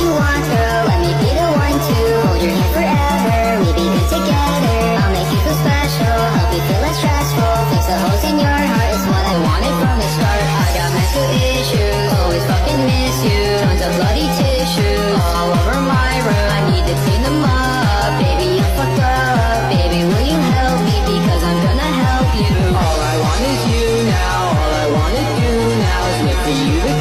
you want, girl, let me be the one to hold your hand forever. We be good together, I'll make you feel special, help you feel less stressful, fix the holes in your heart is what I wanted from the start. I got mental issues, always fucking miss you, tons of bloody tissues all over my room. I need to clean them up, baby, I'm fucked up. Baby, will you help me, because I'm gonna help you. All I want is you now, all I wanna do now is wait for you to